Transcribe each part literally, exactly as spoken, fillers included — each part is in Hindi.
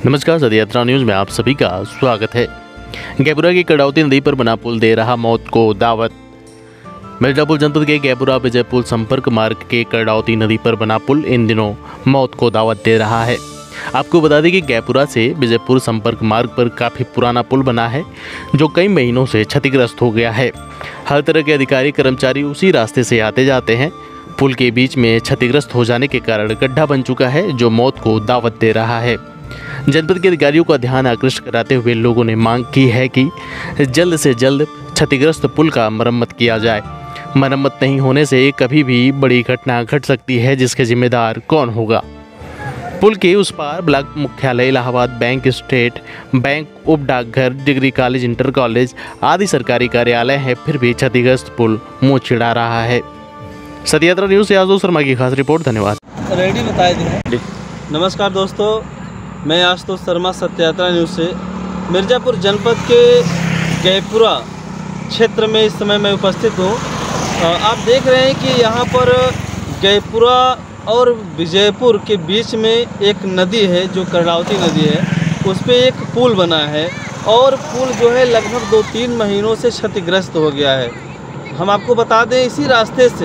नमस्कार, सदी यात्रा न्यूज़ में आप सभी का स्वागत है। गैपुरा की कड़ावती नदी पर बना पुल दे रहा मौत को दावत। मिर्जापुर जनपद के गैपुरा विजयपुर संपर्क मार्ग के कड़ावती नदी पर बना पुल इन दिनों मौत को दावत दे रहा है। आपको बता दें कि गैपुरा से विजयपुर संपर्क मार्ग पर काफ़ी पुराना पुल बना है जो कई महीनों से क्षतिग्रस्त हो गया है। हर तरह के अधिकारी कर्मचारी उसी रास्ते से आते जाते हैं। पुल के बीच में क्षतिग्रस्त हो जाने के कारण गड्ढा बन चुका है जो मौत को दावत दे रहा है। जनपद के अधिकारियों का ध्यान आकृष्ट कराते हुए लोगों ने मांग की है कि जल्द से जल्द क्षतिग्रस्त पुल का मरम्मत किया जाए। मरम्मत नहीं होने से कभी भी बड़ी घटना घट सकती है, जिसके जिम्मेदार कौन होगा। पुल के उस पार ब्लॉक मुख्यालय, इलाहाबाद बैंक, स्टेट बैंक, उप डाकघर, डिग्री कॉलेज, इंटर कॉलेज आदि सरकारी कार्यालय हैं, फिर भी क्षतिग्रस्त पुल मुँह चिढ़ा रहा है। सदी यात्रा न्यूज़ से आशुतोष शर्मा की खास रिपोर्ट। धन्यवाद। रेडी बताए थे। नमस्कार दोस्तों, मैं आशुतोष शर्मा सत्य यात्रा न्यूज़ से मिर्ज़ापुर जनपद के गैपुरा क्षेत्र में इस समय मैं उपस्थित हूँ। आप देख रहे हैं कि यहाँ पर गैपुरा और विजयपुर के बीच में एक नदी है जो कड़ावती नदी है, उस पर एक पुल बना है और पुल जो है लगभग दो तीन महीनों से क्षतिग्रस्त हो गया है। हम आपको बता दें, इसी रास्ते से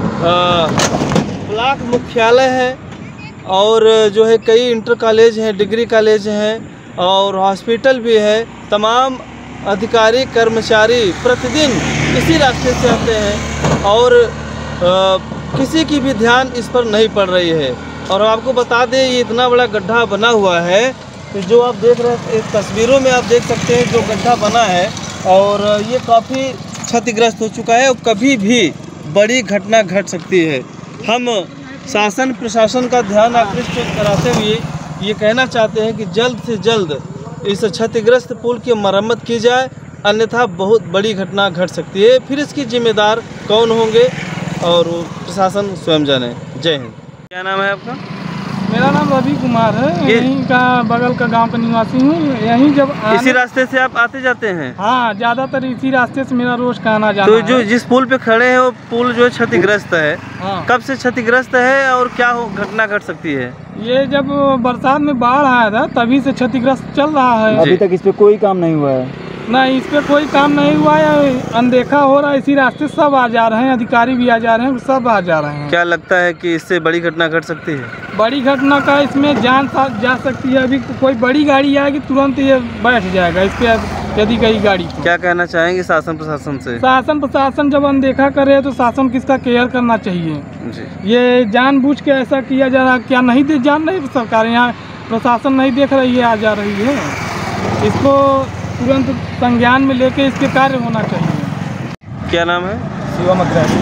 ब्लॉक मुख्यालय है और जो है कई इंटर कॉलेज हैं, डिग्री कॉलेज हैं और हॉस्पिटल भी है। तमाम अधिकारी कर्मचारी प्रतिदिन इसी रास्ते से आते हैं और आ, किसी की भी ध्यान इस पर नहीं पड़ रही है। और आपको बता दें, ये इतना बड़ा गड्ढा बना हुआ है जो आप देख रहे हैं, तस्वीरों में आप देख सकते हैं जो गड्ढा बना है और ये काफ़ी क्षतिग्रस्त हो चुका है और कभी भी बड़ी घटना घट सकती है। हम शासन प्रशासन का ध्यान आकृष्ट कराते हुए ये कहना चाहते हैं कि जल्द से जल्द इस क्षतिग्रस्त पुल की मरम्मत की जाए, अन्यथा बहुत बड़ी घटना घट सकती है। फिर इसकी जिम्मेदार कौन होंगे और प्रशासन स्वयं जाने। जय हिंद। क्या नाम है आपका? मेरा नाम रवि कुमार है, यहीं का बगल का गांव का निवासी हूँ। यहीं जब इसी रास्ते से आप आते जाते हैं? हाँ, ज़्यादातर इसी रास्ते से मेरा रोज का आना जाना तो जो है। जिस पुल पे खड़े हैं वो पुल जो क्षतिग्रस्त है, हाँ। कब से क्षतिग्रस्त है और क्या घटना घट सकती है? ये जब बरसात में बाढ़ आया था तभी से क्षतिग्रस्त चल रहा है। अभी तक इस पे कोई काम नहीं हुआ है। नहीं, इस पे कोई काम नहीं हुआ है, अनदेखा हो रहा है। इसी रास्ते सब आ जा रहे हैं, अधिकारी भी आ जा रहे हैं, सब आ जा रहे हैं। क्या लगता है कि इससे बड़ी घटना घट सकती है? बड़ी घटना का इसमें जान जा सकती है। अभी कोई बड़ी गाड़ी आएगी तुरंत ये बैठ जाएगा इस पे, यदि कई गाड़ी को। क्या कहना चाहेंगे शासन प्रशासन से? शासन प्रशासन जब अनदेखा करे तो शासन किसका केयर करना चाहिए जी। ये जानबूझ के ऐसा किया जा रहा, क्या नहीं दे जान रही सरकार, यहाँ प्रशासन नहीं देख रही है, आ जा रही है। इसको तुरंत संज्ञान में लेके इसके कार्य होना चाहिए। क्या नाम है? शिवम अग्रवाल।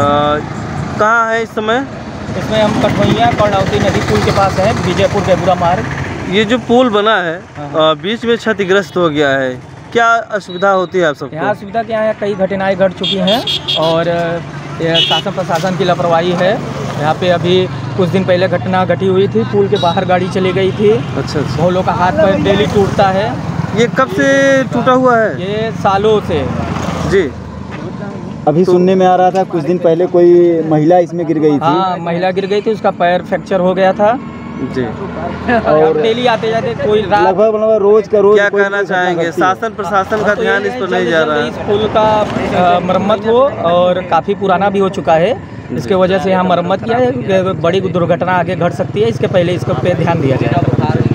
कहाँ है इस समय? इसमें हम कठवैया कड़ावती नदी पुल के पास है, विजयपुर गैपुरा मार्ग। ये जो पुल बना है आ, बीच में क्षतिग्रस्त हो गया है, क्या असुविधा होती है आप सबको? यहाँ सुविधा क्या है, कई घटनाएं घट चुकी हैं और शासन प्रशासन की लापरवाही है। यहाँ पे अभी कुछ दिन पहले घटना घटी हुई थी, पुल के बाहर गाड़ी चली गई थी। अच्छा, अच्छा। बहुत लोग का हाथ पैर डेली टूटता है। ये कब से टूटा हुआ है? ये सालों से जी। अभी तो सुनने में आ रहा था कुछ दिन पहले कोई महिला इसमें गिर गई थी। हाँ, महिला गिर गई थी, उसका पैर फ्रैक्चर हो गया था जी। और डेली आते जाते कोई लगभग लगभग रोज का रोज। क्या कहना चाहेंगे? शासन प्रशासन का ध्यान इस पर नहीं जा रहा है। इस पुल का मरम्मत हो और काफ़ी पुराना भी हो चुका है, इसके वजह से यहाँ मरम्मत किया है। बड़ी दुर्घटना आगे घट सकती है, इसके पहले इसको पे ध्यान दिया जाए।